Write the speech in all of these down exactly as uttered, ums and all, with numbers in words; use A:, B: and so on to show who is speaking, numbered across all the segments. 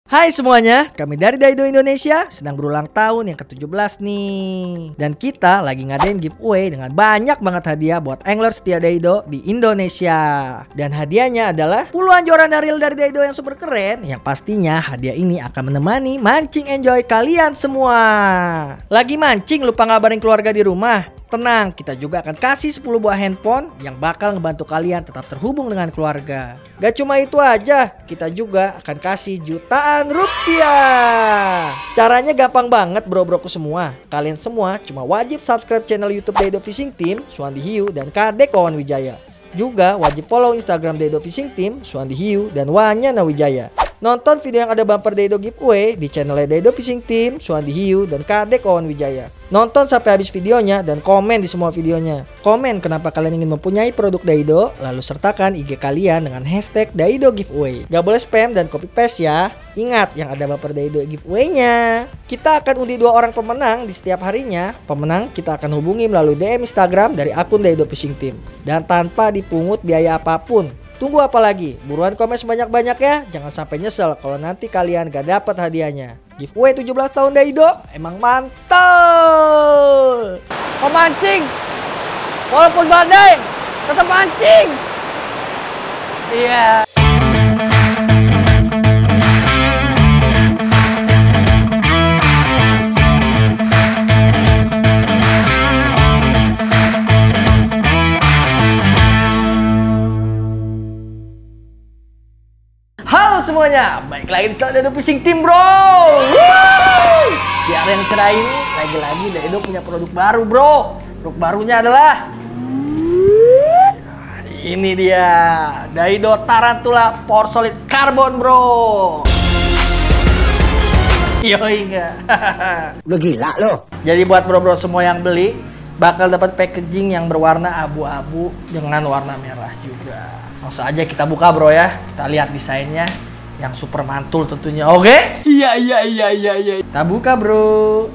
A: Hai semuanya, kami dari Daido Indonesia sedang berulang tahun yang ke tujuh belas nih. Dan kita lagi ngadain giveaway dengan banyak banget hadiah buat angler setia Daido di Indonesia. Dan hadiahnya adalah puluhan joran reel dari Daido yang super keren. Yang pastinya hadiah ini akan menemani mancing enjoy kalian semua. Lagi mancing lupa ngabarin keluarga di rumah? Tenang, kita juga akan kasih sepuluh buah handphone yang bakal ngebantu kalian tetap terhubung dengan keluarga. Gak cuma itu aja, kita juga akan kasih jutaan rupiah. Caranya gampang banget bro-broku semua. Kalian semua cuma wajib subscribe channel YouTube Daido Fishing Team, Suandi Hiu, dan Kadek Wawan Wijaya. Juga wajib follow Instagram Daido Fishing Team, Suandi Hiu, dan Wanyana Wijaya. Nonton video yang ada bumper Daido giveaway di channel Daido Fishing Team, Suandi Hiu, dan Kadek Wawan Wijaya. Nonton sampai habis videonya dan komen di semua videonya. Komen kenapa kalian ingin mempunyai produk Daido, lalu sertakan I G kalian dengan hashtag Daido giveaway. Gak boleh spam dan copy paste ya. Ingat yang ada bumper Daido giveaway-nya. Kita akan undi dua orang pemenang di setiap harinya. Pemenang kita akan hubungi melalui D M Instagram dari akun Daido Fishing Team dan tanpa dipungut biaya apapun. Tunggu apa lagi? Buruan komen sebanyak-banyak ya. Jangan sampai nyesel kalau nanti kalian gak dapat hadiahnya. Giveaway tujuh belas tahun Daido emang mantul.
B: Mau mancing, walaupun badai, tetap mancing. Iya.
A: Halo semuanya, baik lagi di Daido Fishing Team bro. Woo! Di area yang cerah ini, lagi-lagi Daido punya produk baru bro. Produk barunya adalah ini dia, Daido Tarantula Power Solid Carbon bro. Yoi enggak?
C: Udah gila loh.
A: Jadi buat bro-bro semua yang beli, bakal dapat packaging yang berwarna abu-abu dengan warna merah juga. Langsung aja kita buka bro ya. Kita lihat desainnya yang super mantul tentunya. Oke? Okay?
C: Iya iya iya iya iya.
A: Kita buka bro.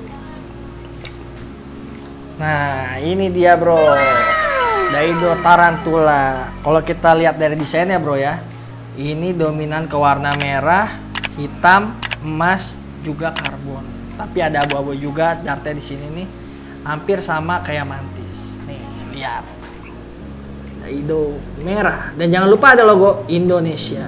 A: Nah ini dia bro, Daido Tarantula. Kalau kita lihat dari desainnya bro ya, ini dominan ke warna merah, hitam, emas, juga karbon. Tapi ada abu-abu juga. Dartnya di sini nih hampir sama kayak mantis. Nih lihat. Daido merah dan jangan lupa ada logo Indonesia.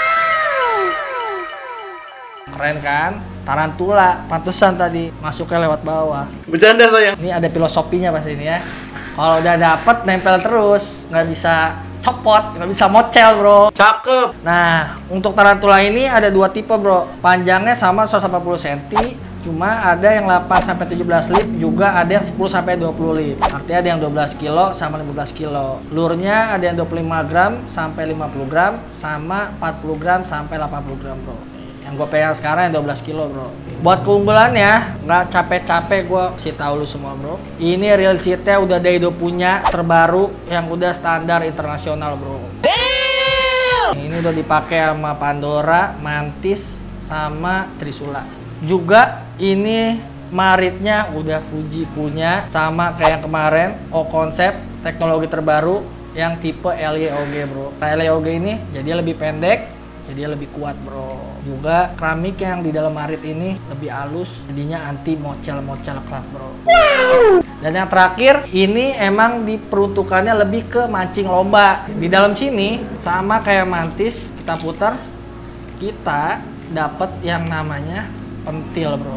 A: Keren kan? Tarantula, pantesan tadi masuknya lewat bawah.
C: Bercanda sayang.
A: Ini ada filosofinya pasti ini ya. Kalau udah dapet nempel terus, nggak bisa copot, nggak bisa mocel bro.
C: Cakep.
A: Nah untuk tarantula ini ada dua tipe bro. Panjangnya sama seratus delapan puluh sentimeter. Cuma ada yang delapan sampai tujuh belas lip, juga ada yang sepuluh sampai dua puluh lip. Artinya ada yang dua belas kilo sama lima belas kilo. Lurnya ada yang dua puluh lima gram sampai lima puluh gram, sama empat puluh gram sampai delapan puluh gram bro. Yang gue pegang sekarang yang dua belas kilo bro. Buat keunggulannya, nggak capek-capek gue kasih tahu lu semua bro. Ini reel sheetnya udah Daido punya terbaru yang udah standar internasional bro. Damn! Ini udah dipakai sama Pandora, Mantis, sama Trisula. Juga ini maritnya udah Fuji punya, sama kayak yang kemarin O konsep teknologi terbaru yang tipe L Y O G bro. Nah, L Y O G ini jadi lebih pendek, jadi lebih kuat bro. Juga keramik yang di dalam marit ini lebih halus, jadinya anti mocel-mocel klak bro. Dan yang terakhir ini emang diperuntukannya lebih ke mancing lomba. Di dalam sini sama kayak mantis, kita putar, kita dapat yang namanya pentil bro.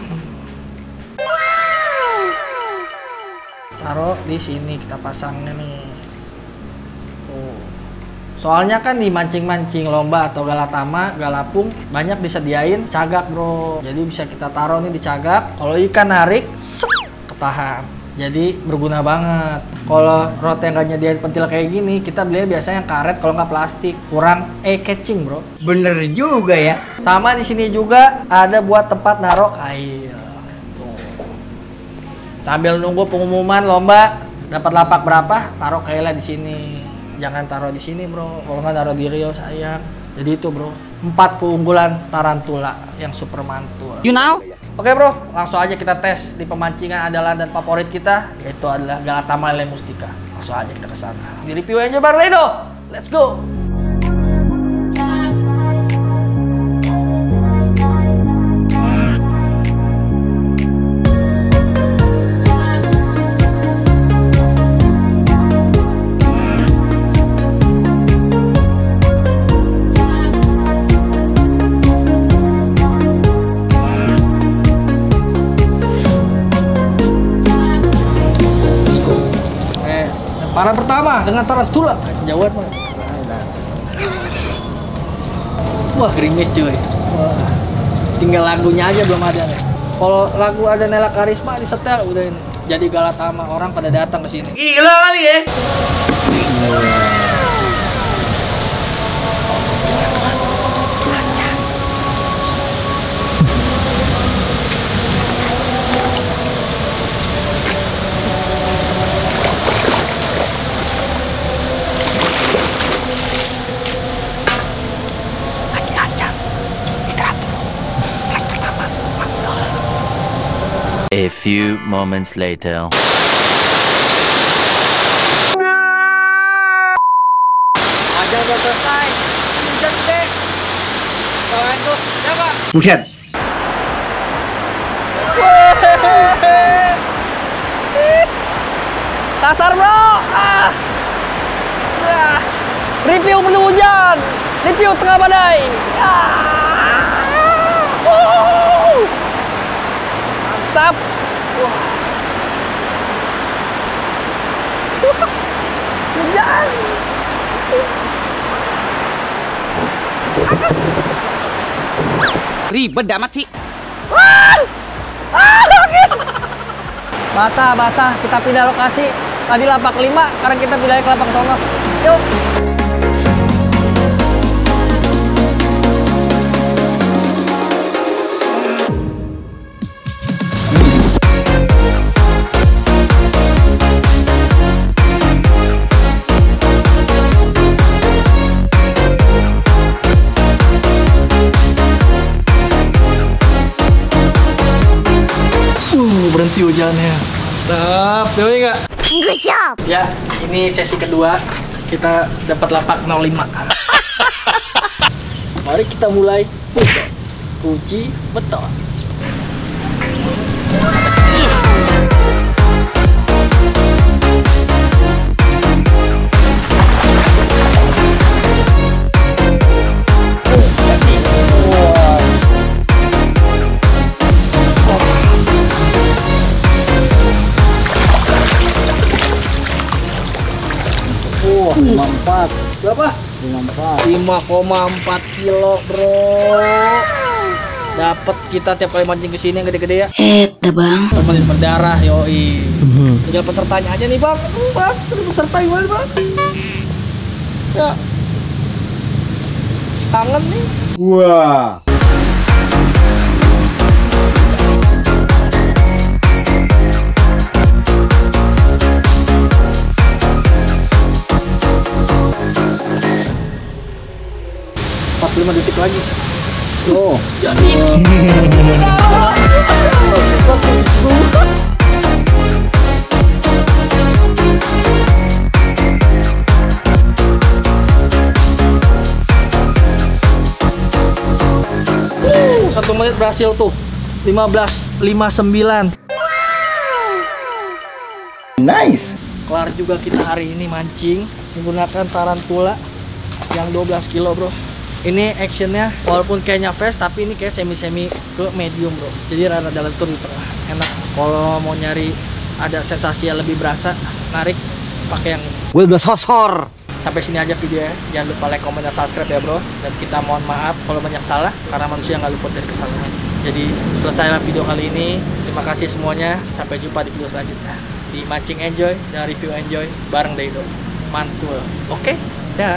A: Taruh di sini, kita pasangnya nih. Tuh. Soalnya kan di mancing-mancing lomba atau galatama, galapung banyak disediain cagak bro. Jadi bisa kita taruh nih di cagak. Kalau ikan narik, sek, ketahan. Jadi berguna banget. Kalau rod yang gak nyediain pentil kayak gini, kita belinya biasanya yang karet, kalau nggak plastik. Kurang eye catching bro.
C: Bener juga ya.
A: Sama di sini juga ada buat tempat naruh kail. Tuh. Sambil nunggu pengumuman lomba dapat lapak berapa, taruh kailnya di sini. Jangan taruh di sini bro. Kalau nggak taruh di reel sayang. Jadi itu bro, empat keunggulan tarantula yang super mantul.
C: You know?
A: Oke bro, langsung aja kita tes di pemancingan andalan dan favorit kita, yaitu adalah Galatama Lele Mustika. Langsung aja kita ke sana. Di review aja bareng Daido. Let's go. Para pertama dengan tarantula. Jauhan mah. Wah, gerimis cuy. Wah. Tinggal lagunya aja belum ada nih. Kalau lagu ada Nela Karisma disetel udah ini. Jadi Galatama, orang pada datang ke sini.
C: Gila kali ya.
D: A few moments later.
A: Aja udah selesai. Hujan deh. Kawan tuh, ya Pak.
C: Buset.
B: Kasar bro. Ah. Ah. Review penuh hujan. Review tengah badai. Ah. Wow. Mantap. Wah. Hujan.
E: Ribet amat sih.
B: Ah. Ah, sakit. Basah, basah. Kita pindah lokasi. Tadi lapak lima, sekarang kita pindah ke lapak sono. Yuk.
A: Uh, berhenti hujannya. Mantap, Dewi nggak? Good job. Ya, ini sesi kedua. Kita dapat lapak nol lima. Mari kita mulai. Beton. Uji beton.
B: lima koma empat.
A: Berapa?
B: lima koma empat.
A: lima koma empat kilo, bro. Dapat kita tiap kali mancing ke sini yang gede-gede ya.
E: Eta bang.
A: Temenin berdarah, yoi. Tinggal pesertanya aja nih bang. Aduh, bang, ada peserta gimana bang? Ya. Kangen nih.
C: Wah.
A: empat puluh lima detik lagi.
B: Oh.
A: Satu menit berhasil tuh. lima belas lima puluh sembilan.
C: Nice.
A: Kelar juga kita hari ini mancing menggunakan tarantula yang dua belas kilo, bro. Ini actionnya walaupun kayaknya fresh, tapi ini kayak semi-semi ke medium, bro. Jadi rada dalam tuh di tengah. Enak. Kalau mau nyari ada sensasi yang lebih berasa, narik pakai yang
E: Gue udah sosor.
A: sampai sini aja videonya. Jangan lupa like, komen, dan subscribe ya, bro. Dan kita mohon maaf kalau banyak salah, karena manusia nggak luput dari kesalahan. Jadi selesailah video kali ini. Terima kasih semuanya. Sampai jumpa di video selanjutnya. Di Mancing Enjoy dan Review Enjoy bareng Daido. Mantul. Oke? Dah.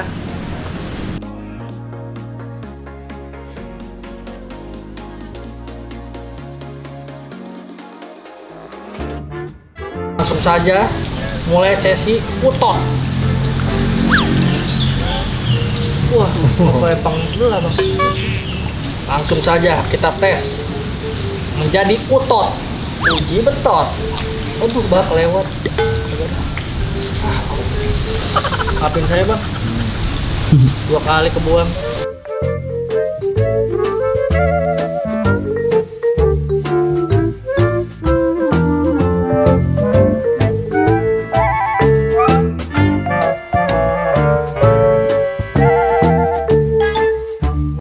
A: Langsung saja mulai sesi utot. Wah, kayak panggilan bang. Langsung saja kita tes menjadi utot. Uji betot. Aduh, bak lewat. Maafin saya bang. Dua kali kebuang.